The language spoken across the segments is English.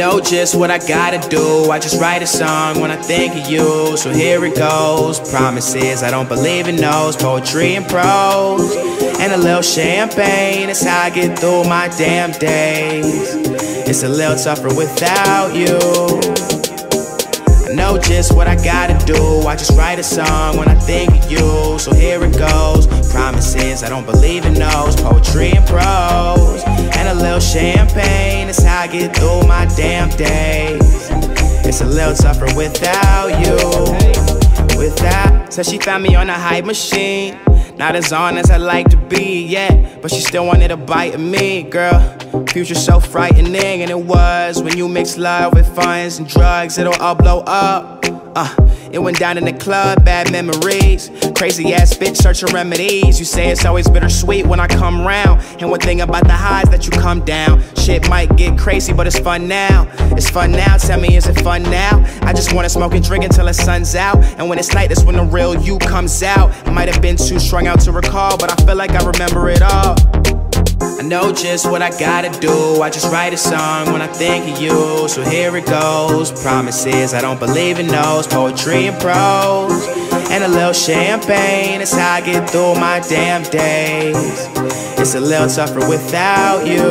know just what I gotta do. I just write a song when I think of you. So here it goes. Promises, I don't believe in those. Poetry and prose, and a little champagne. It's how I get through my damn days. It's a little tougher without you. I know just what I gotta do. I just write a song when I think of you. So here it goes. Promises, I don't believe in those. Poetry and prose, and a little champagne. It's how I get through my damn days. It's a little tougher without you. Said she found me on a hype machine. Not as on as I'd like to be, yeah, but she still wanted a bite of me, girl. Future so frightening, and it was. When you mix love with funds and drugs, it'll all blow up. It went down in the club, bad memories. Crazy ass bitch searching remedies. You say it's always bittersweet when I come round. And one thing about the highs that you come down. Shit might get crazy, but it's fun now. It's fun now, tell me, is it fun now? I just wanna smoke and drink until the sun's out. And when it's night, that's when the real you comes out. I might have been too strung out to recall, but I feel like I remember it all. I know just what I gotta do. I just write a song when I think of you. So here it goes. Promises, I don't believe in those. Poetry and prose, and a little champagne. It's how I get through my damn days. It's a little tougher without you.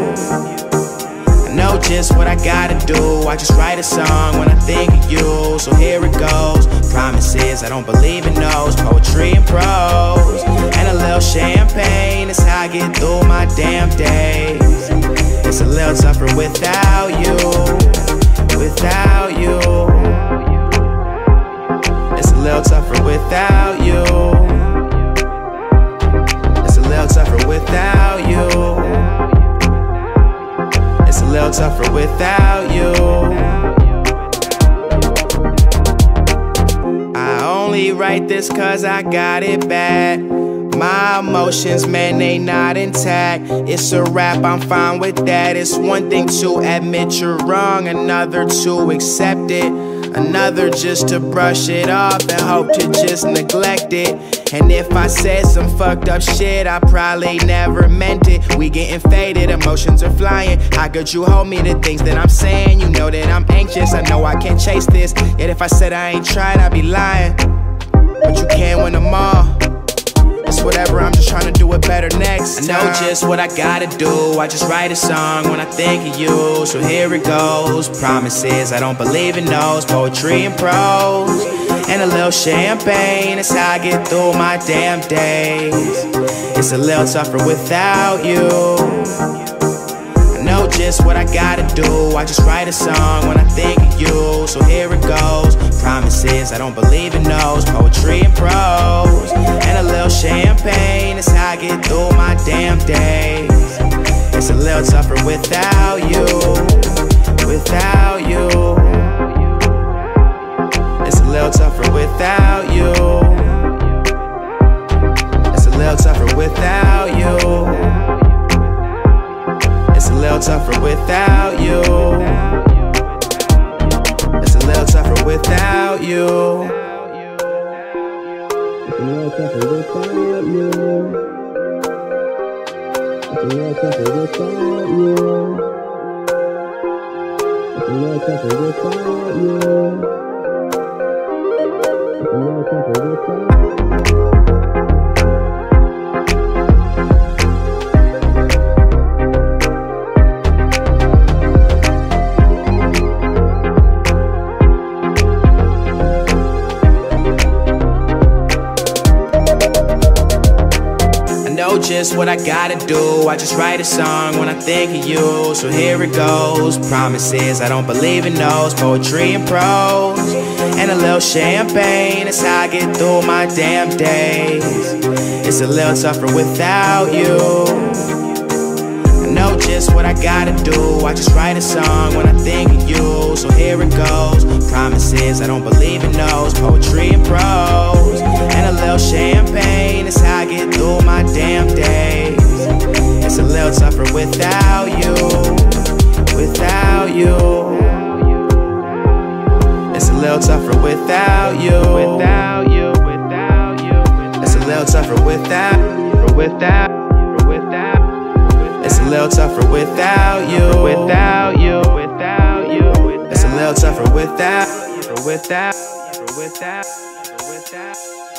I know just what I gotta do. I just write a song when I think of you. So here it goes. Promises, I don't believe in those. Poetry and prose, and a little champagne. It's how I get through my damn days. It's a little tougher without you. Without you. It's a little tougher without you. It's a little tougher without you. It's a little tougher without you. I only write this cause I got it bad. My emotions, man, they not intact. It's a rap, I'm fine with that. It's one thing to admit you're wrong, another to accept it, another just to brush it off and hope to just neglect it. And if I said some fucked up shit, I probably never meant it. We getting faded, emotions are flying. How could you hold me to things that I'm saying? You know that I'm anxious, I know I can't chase this. Yet if I said I ain't tried, I'd be lying. But you can't win them all. It's whatever, I'm just trying to do it better next time. I know just what I gotta do. I just write a song when I think of you. So here it goes. Promises, I don't believe in those. Poetry and prose, and a little champagne. It's how I get through my damn days. It's a little tougher without you. I know just what I gotta do. I just write a song when I think of you. So here it goes. Promises, I don't believe in those. Poetry and prose, and a little champagne. It's how I get through my damn days. It's a little tougher without you. Without you. It's a little tougher without you. It's a little tougher without you. It's a little tougher without you. It's a little tougher without you. It's a little tougher without you. It's a little tougher without you. It's a little tougher without you. It's a little tougher without you. Just what I gotta do. I just write a song when I think of you. So here it goes. Promises, I don't believe in those. Poetry and prose, and a little champagne. It's how I get through my damn days. It's a little tougher without you. I know just what I gotta do. I just write a song when I think of you. So here it goes. Promises, I don't believe in those. Poetry and prose, and a little champagne. It's how I get through my damn days. It's a little tougher without you. Without you. It's a little tougher without you. Without you. Without you. It's a little tougher without. It's a little tougher without you. Without you. Without you. a little tougher without, without, without, without.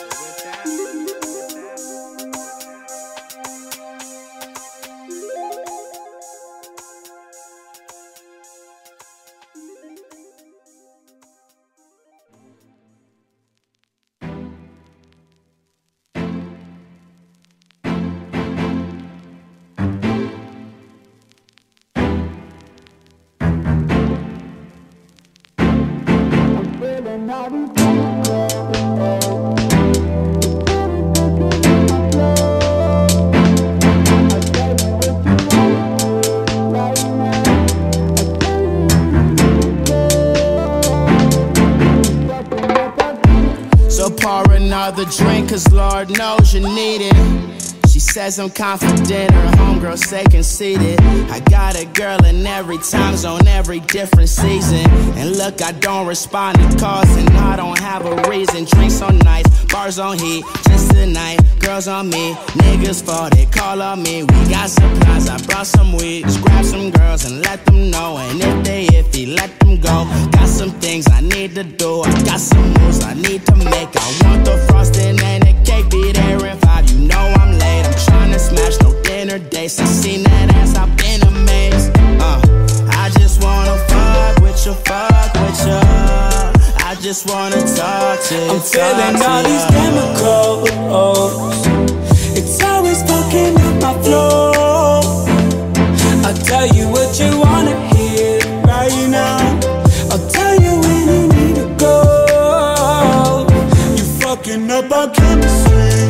So pour another drink, cause Lord knows you need it. She says I'm confident, her homegirl say conceited. I got a girl in every time zone, every different season. And look, I don't respond to calls and I don't have a reason. Drinks on nice, bars on heat, just tonight. Girls on me, niggas fall, they call on me. We got supplies, I brought some weed. Just grab some girls and let them know. And if they iffy, let them go. Got some things I need to do, I got some moves I need to make. I want the frosting and the cake, be there in 5, you know I'm late. I'm tryna smash no dinner dates. I seen that ass, I've been amazed. I just wanna fuck with you, fuck with you. I just wanna talk to you. I'm feeling all these chemicals. It's always fucking up my flow. I'll tell you what you wanna hear right now. I'll tell you when you need to go. You fucking up our chemistry.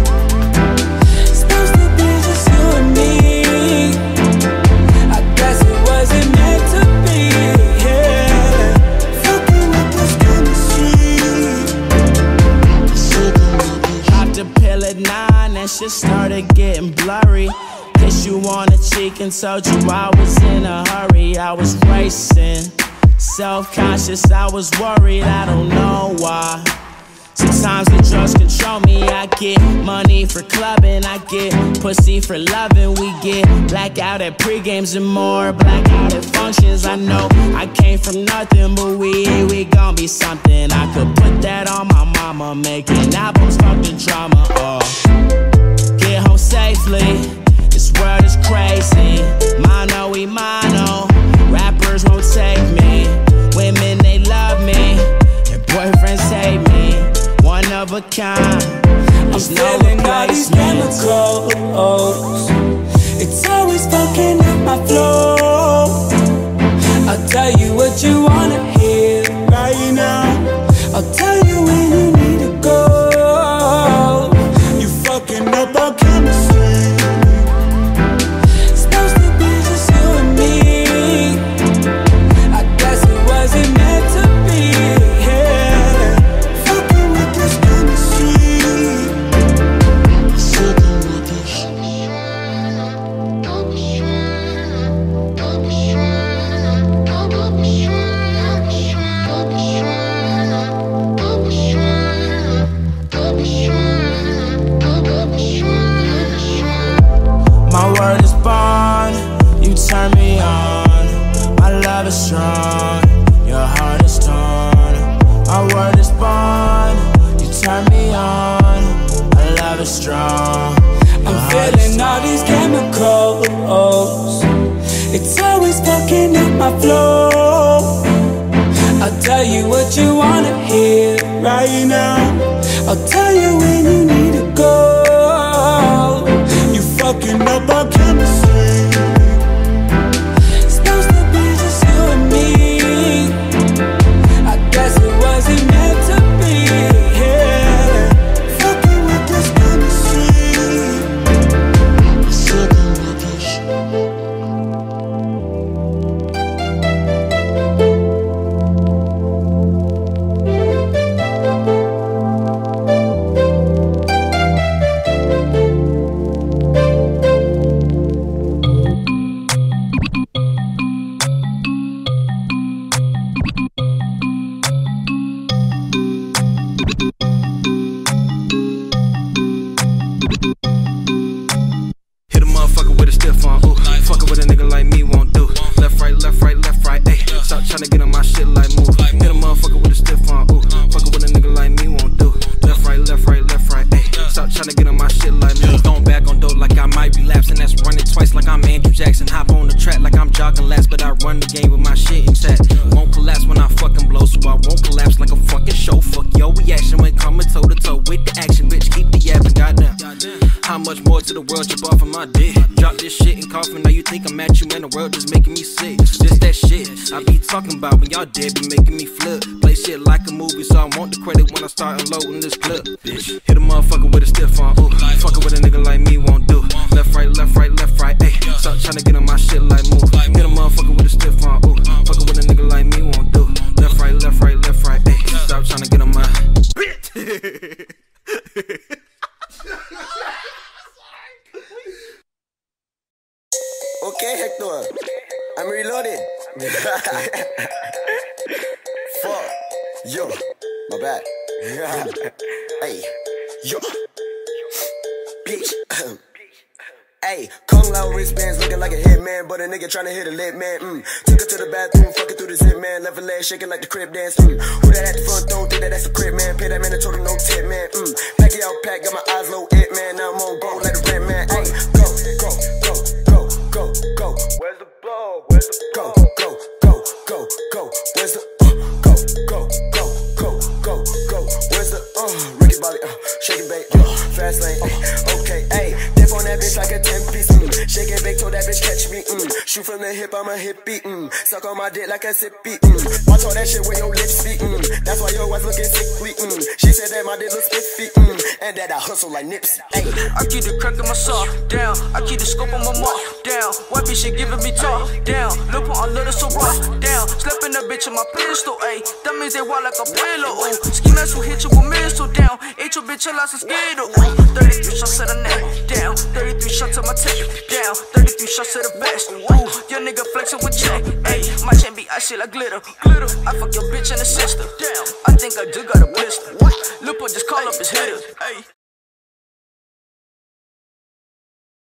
Shit started getting blurry. Kissed you on the cheek and told you I was in a hurry. I was racing, self-conscious, I was worried, I don't know why. Sometimes the drugs control me. I get money for clubbing, I get pussy for loving. We get blackout at pre-games and more blackout at functions. I know I came from nothing, but we gon' be something. I could put that on my mama, making albums, fuck the drama. Get home safely, this world is crazy. Mano y mano, rappers won't take me. Women, they love me, their boyfriends hate me. One of a kind, I'm feeling all these chemicals. It's always fucking up my flow. I'll tell you what you wanna hear right now. I'll tell you when you need to go. You fucking up our chemistry. Supposed to be just you and me. I guess it wasn't meant to be. Yeah. Fucking with this chemistry. Fucking with this. Don't be sure. Don't be sure. Don't be sure. Don't be sure. Don't be sure. Don't be sure. Don't be sure. My word is bond, you turn me on. My love is strong, your heart is torn. My word is bond, you turn me on. My love is strong. I'm feeling all these chemicals. It's always fucking up my flow. I'll tell you what you wanna hear right now. I'll tell you when you need to go. You fucking up our chemistry. Supposed to be just you and me. I guess it wasn't meant to be. Yeah. Fucking with this chemistry. Fucking with this. I might relapse, and that's running twice like I'm Andrew Jackson. Hop on the track like I'm jogging last, but I run the game with my shit intact. Won't collapse when I fucking blow, so I won't collapse like a fucking show. Fuck your reaction when coming toe to toe with the action, bitch. Keep the yapping, goddamn. How much more to the world jump off of my dick? Drop this shit and coughing, now you think I'm at you, man. The world just making me sick. Just that shit I be talking about when y'all dead, be making me flip. Play shit like a movie, so I want the credit when I start unloading this clip. Bitch, hit a motherfucker with a stiff on, ooh. Fuckin' with a nigga like me won't do. Left, right, left, right, left, right, ayy. Stop tryna get on my shit like move. Hit a motherfucker with a stiff on, ooh. Fuckin' with a nigga like me won't do. Left, right, left, right, left, right, ayy. Stop tryna get on my bitch. Okay, Hector, I'm reloaded. Fuck, yo, my bad. Hey, yo, bitch. Hey, Kung Lao wristbands looking like a hitman, but a nigga tryna hit a lit man. Took her to the bathroom, fucking through the zip man, left her leg shaking like the crib dance. Who that at the front door? Think that that's a crib man. Pay that man a total no tip man. Pack it out, pack, got my eyes low it man. Now I'm on go like the red man. Hey, go, go, go, go, go, go. Where's the ball? Where's the go, go, go, go, go? Where's the go, go, go, go, go, go? Where's the Ricky Bobby shake it, bake, fast lane. Okay, ayy, dip on that bitch like a 10-piece. Shake it, bake, told that bitch catch me. Shoot from the hip, I'm a hippie. Suck on my dick like a sippy. Watch all that shit with your lips speak. That's why your wife looking sickly. She said that my dick looks spiffy. And that I hustle like Nipsey. Ayy, I keep the crack in my saw down. I keep the scope on my mark down. White bitch shit giving me talk down. Look on little so rock down. Slapping the bitch in my pistol, ayy. That means they wild like a pillow. Ooh, ski mask will hit you with missile down. Ate your bitch, I lost a skittle. 33 shots to the neck down. 33 shots to my tape down. 33 shots to the vest. Ooh, your nigga flexing with check. Ayy, my chain be ice shit like glitter. Glitter. I fuck your bitch and the sister. Damn, I think I do got a blister. Lil' just call up his hitter. Ayy.